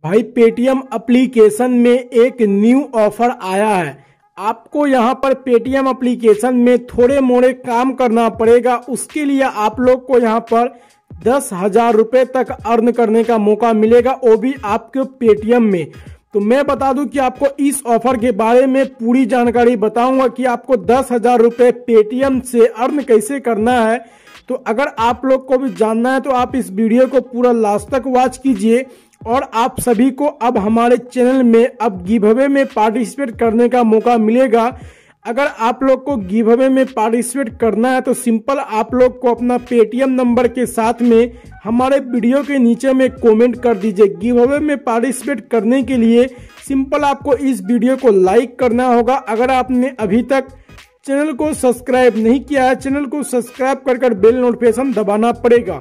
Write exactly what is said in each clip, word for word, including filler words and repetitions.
भाई Paytm application में एक न्यू ऑफर आया है। आपको यहाँ पर पेटीएम एप्लीकेशन में थोड़े मोड़े काम करना पड़ेगा। उसके लिए आप लोग को यहाँ पर दस हजार रुपये तक अर्न करने का मौका मिलेगा, वो भी आपके पेटीएम में। तो मैं बता दूं कि आपको इस ऑफर के बारे में पूरी जानकारी बताऊंगा कि आपको दस हजार रुपये पेटीएम से अर्न कैसे करना है। तो अगर आप लोग को भी जानना है तो आप इस वीडियो को पूरा लास्ट तक वॉच कीजिए। और आप सभी को अब हमारे चैनल में अब गिव अवे में पार्टिसिपेट करने का मौका मिलेगा। अगर आप लोग को गिव अवे में पार्टिसिपेट करना है तो सिंपल आप लोग को अपना पेटीएम नंबर के साथ में हमारे वीडियो के नीचे में कमेंट कर दीजिए। गिव अवे में पार्टिसिपेट करने के लिए सिंपल आपको इस वीडियो को लाइक करना होगा। अगर आपने अभी तक चैनल को सब्सक्राइब नहीं किया है, चैनल को सब्सक्राइब कर कर बेल नोटिफिकेशन दबाना पड़ेगा।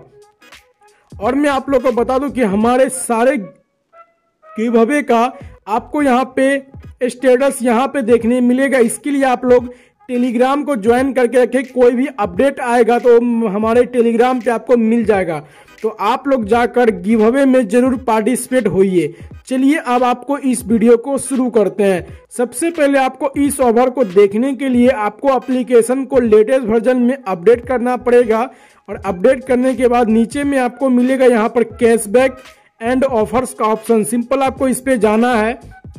और मैं आप लोग को बता दूं कि हमारे सारे गिव अवे का आपको यहाँ पे स्टेटस यहाँ पे देखने मिलेगा। इसके लिए आप लोग टेलीग्राम को ज्वाइन करके रखें, कोई भी अपडेट आएगा तो हमारे टेलीग्राम पे आपको मिल जाएगा। तो आप लोग जाकर गिव अवे में जरूर पार्टिसिपेट होइए। चलिए अब आपको इस वीडियो को शुरू करते हैं। सबसे पहले आपको इस ऑफर को देखने के लिए आपको एप्लीकेशन को लेटेस्ट वर्जन में अपडेट करना पड़ेगा। और अपडेट करने के बाद नीचे में आपको मिलेगा यहाँ पर कैशबैक एंड ऑफर्स का ऑप्शन। सिंपल आपको इस पे जाना है।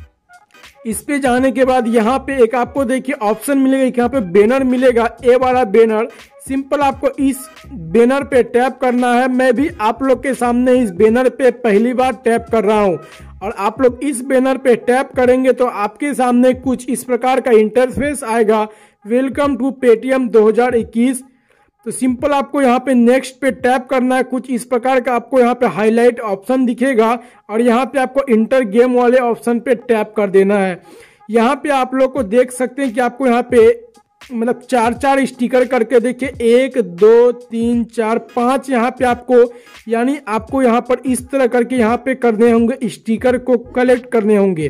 इस पे जाने के बाद यहाँ पे एक आपको देखिए ऑप्शन मिलेगा, यहाँ पे बैनर मिलेगा, ए वाला बैनर। सिंपल आपको इस बैनर पे टैप करना है। मैं भी आप लोग के सामने इस बैनर पे पहली बार टैप कर रहा हूँ। और आप लोग इस बैनर पे टैप करेंगे तो आपके सामने कुछ इस प्रकार का इंटरफेस आएगा, वेलकम टू पेटीएम दो हज़ार इक्कीस। तो सिंपल आपको यहाँ पे नेक्स्ट पे टैप करना है। कुछ इस प्रकार का आपको यहाँ पे हाईलाइट ऑप्शन दिखेगा और यहाँ पे आपको इंटर गेम वाले ऑप्शन पे टैप कर देना है। यहाँ पे आप लोग को देख सकते हैं कि आपको यहाँ पे मतलब चार चार स्टिकर करके देखिए, एक दो तीन चार पांच यहाँ पे आपको यानी आपको यहाँ पर इस तरह करके यहाँ पे करने होंगे, स्टिकर को कलेक्ट करने होंगे।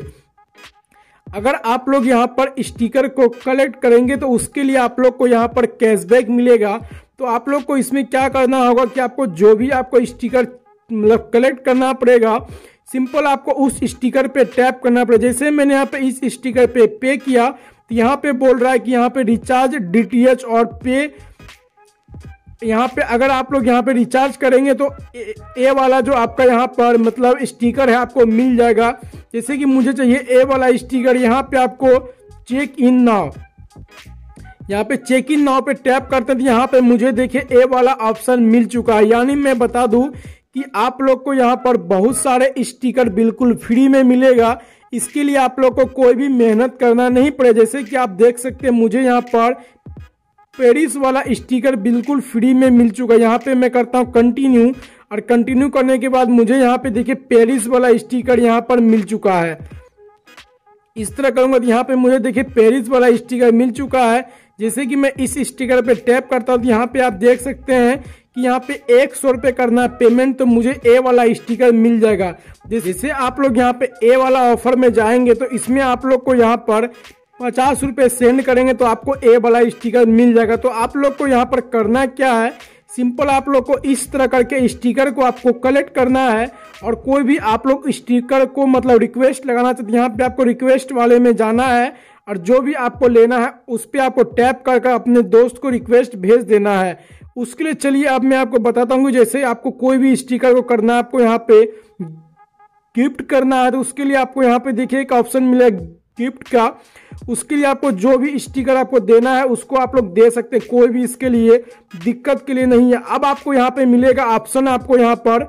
अगर आप लोग यहाँ पर स्टिकर को कलेक्ट करेंगे तो उसके लिए आप लोग को यहाँ पर कैशबैक मिलेगा। तो आप लोग को इसमें क्या करना होगा कि आपको जो भी आपको स्टिकर मतलब कलेक्ट करना पड़ेगा, सिंपल आपको उस स्टिकर पे टैप करना पड़ेगा। जैसे मैंने यहाँ पे इस स्टिकर पे पे किया तो यहाँ पे बोल रहा है कि यहाँ पे रिचार्ज डीटीएच और पे। यहाँ पे अगर आप लोग यहाँ पे रिचार्ज करेंगे तो ए, ए वाला जो आपका यहाँ पर मतलब स्टिकर है आपको मिल जाएगा। जैसे कि मुझे चाहिए ए वाला स्टिकर। यहाँ पे आपको चेक इन नाउ, यहाँ पे चेक इन नाउ पे टैप करते थे, यहाँ पे मुझे देखिए ए वाला ऑप्शन मिल चुका है। यानी मैं बता दूं कि आप लोग को यहाँ पर बहुत सारे स्टिकर बिल्कुल फ्री में मिलेगा। इसके लिए आप लोग को कोई भी मेहनत करना नहीं पड़े। जैसे कि आप देख सकते हैं मुझे यहाँ पर पेरिस वाला स्टिकर बिल्कुल फ्री में मिल चुका है। यहाँ पे मैं करता हूँ कंटिन्यू और कंटिन्यू करने के बाद मुझे यहाँ पे देखिए पेरिस वाला स्टिकर यहाँ पर मिल चुका है। इस तरह करूंगा तो यहाँ पे मुझे देखिए पेरिस वाला स्टिकर मिल चुका है। जैसे कि मैं इस स्टिकर पे टैप करता हूँ तो यहाँ पे आप देख सकते हैं कि यहाँ पे एक सौ रुपये करना है पेमेंट, तो मुझे ए वाला स्टिकर मिल जाएगा। जैसे आप लोग यहाँ पे ए वाला ऑफर में जाएंगे तो इसमें आप लोग को यहाँ पर पचास रुपये सेंड करेंगे तो आपको ए वाला स्टिकर मिल जाएगा। तो आप लोग को यहाँ पर करना क्या है, सिंपल आप लोग को इस तरह करके स्टिकर को आपको कलेक्ट करना है। और कोई भी आप लोग स्टिकर को मतलब रिक्वेस्ट लगाना चाहते हैं, यहाँ पे आपको रिक्वेस्ट वाले में जाना है और जो भी आपको लेना है उस पर आपको टैप करके अपने दोस्त को रिक्वेस्ट भेज देना है। उसके लिए चलिए अब मैं आपको बताता हूँ। जैसे आपको कोई भी स्टिकर को करना है, आपको यहाँ पे गिफ्ट करना है तो उसके लिए आपको यहाँ पे देखिए एक ऑप्शन मिलेगा गिफ्ट का। उसके लिए आपको जो भी स्टिकर आपको देना है उसको आप लोग दे सकते हैं, कोई भी इसके लिए दिक्कत के लिए नहीं है। अब आपको यहाँ पे मिलेगा ऑप्शन, आपको यहाँ पर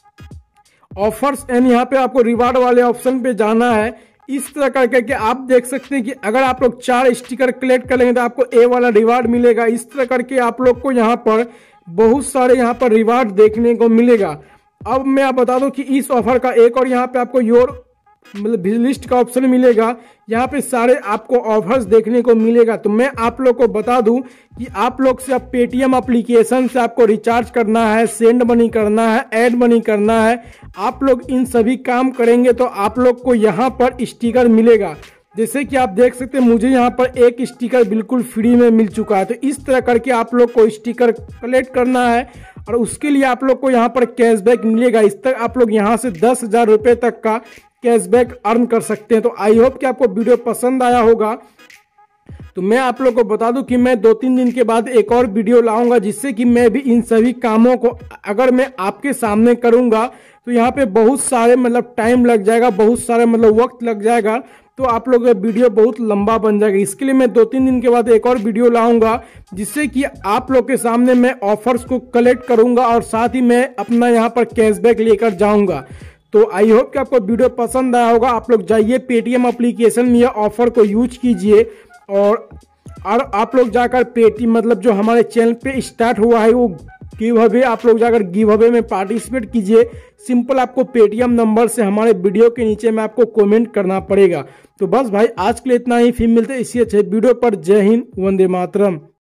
ऑफर्स एंड यहाँ पे आपको रिवार्ड वाले ऑप्शन पे जाना है। इस तरह करके कि आप देख सकते हैं कि अगर आप लोग चार स्टिकर कलेक्ट कर लेंगे तो आपको ए वाला रिवार्ड मिलेगा। इस तरह करके आप लोग को यहाँ पर बहुत सारे यहाँ पर रिवार्ड देखने को मिलेगा। अब मैं आप बता दूं कि इस ऑफर का एक और यहाँ पे आपको योर मतलब लिस्ट का ऑप्शन मिलेगा। यहाँ पे सारे आपको ऑफर्स देखने को मिलेगा। तो मैं आप लोग को बता दूं कि आप लोग से अब पेटीएम एप्लीकेशन से आपको रिचार्ज करना है, सेंड मनी करना है, ऐड मनी करना है। आप लोग इन सभी काम करेंगे तो आप लोग को यहाँ पर स्टिकर मिलेगा। जैसे कि आप देख सकते हैं मुझे यहाँ पर एक स्टिकर बिल्कुल फ्री में मिल चुका है। तो इस तरह करके आप लोग को स्टिकर कलेक्ट करना है और उसके लिए आप लोग को यहाँ पर कैशबैक मिलेगा। इस तक आप लोग यहाँ से दस हजार रुपये तक का कैशबैक अर्न कर सकते हैं। तो आई होप कि आपको वीडियो पसंद आया होगा। तो मैं आप लोगों को बता दूं कि मैं दो तीन दिन के बाद एक और वीडियो लाऊंगा, जिससे कि मैं भी इन सभी कामों को अगर मैं आपके सामने करूंगा तो यहाँ पे बहुत सारे मतलब टाइम लग जाएगा, बहुत सारे मतलब वक्त लग जाएगा, तो आप लोगों का वीडियो बहुत लंबा बन जाएगा। इसके लिए मैं दो तीन दिन के बाद एक और वीडियो लाऊंगा, जिससे कि आप लोग के सामने मैं ऑफर्स को कलेक्ट करूंगा और साथ ही मैं अपना यहाँ पर कैशबैक लेकर जाऊंगा। तो आई होप कि आपको वीडियो पसंद आया होगा। आप लोग जाइए पेटीएम एप्लीकेशन में यह ऑफर को यूज कीजिए और और आप लोग जाकर पेटीएम मतलब जो हमारे चैनल पे स्टार्ट हुआ है वो गिव अवे, आप लोग जाकर गिव अवे में पार्टिसिपेट कीजिए। सिंपल आपको पेटीएम नंबर से हमारे वीडियो के नीचे में आपको कमेंट करना पड़ेगा। तो बस भाई आज के लिए इतना ही, फिर मिलते हैं इसी अच्छे वीडियो पर। जय हिंद, वंदे मातरम।